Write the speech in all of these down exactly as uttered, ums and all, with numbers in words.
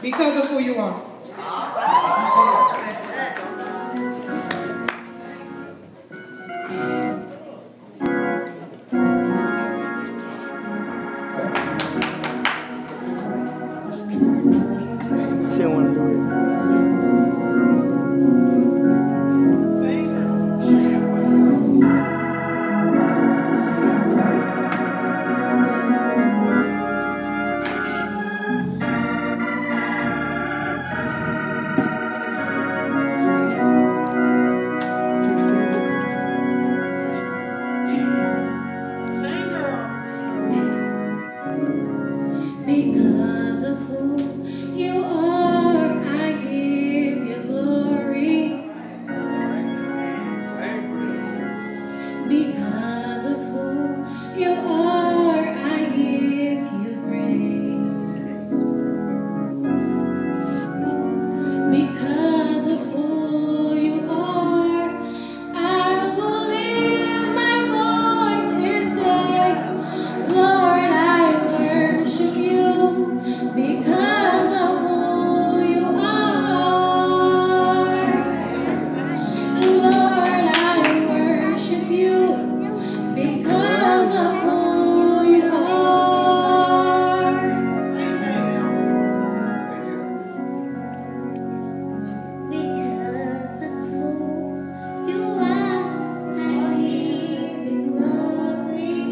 because of who you are. She don't want to do it. Because of who you are, I give you glory. Because of who you are, I give you praise. Because of who you are, I will lift my voice and say, Lord, I worship you. Because of who you are, Lord, I worship you. Because of who you are, because of who you are, I give you glory.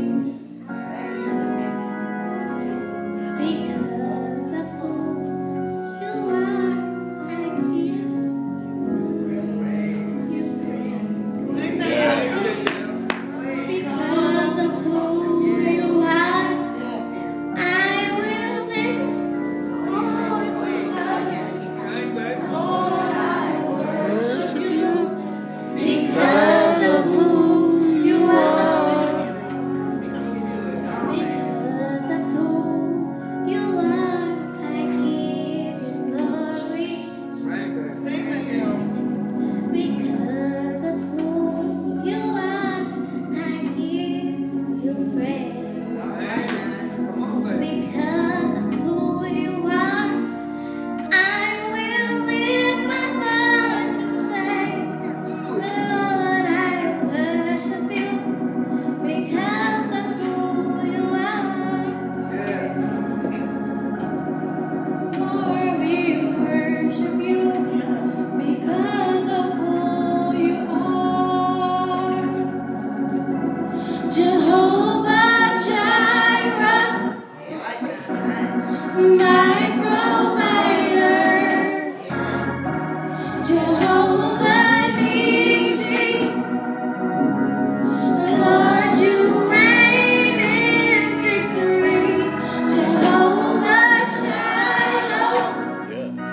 Because of who you are, I give you praise. Because of who you are, I will lift my voice again. Lord, I worship you. Because of who you are, because of who you are, I give you glory. Because of who you are, I give you praise. Because of who you are, I will lift my voice and say, Lord, I worship you. Because of who you are, Lord, we worship you. Because of who you are, Jehovah Jireh, my provider, Jehovah Nissi, Lord, you reign in victory, Jehovah Shiloh,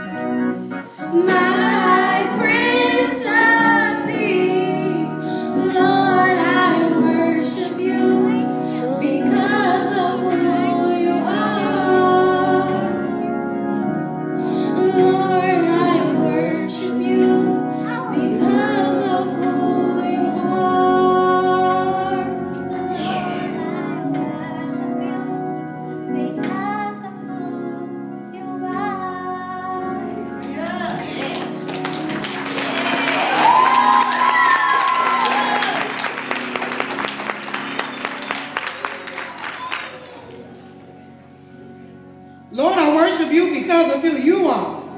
my Prince of Peace, Lord, I worship you. Because of who you are, Lord, I worship you. Because of who you are, Lord, I worship you. Because of who you are. Lord, I worship you because of who you are.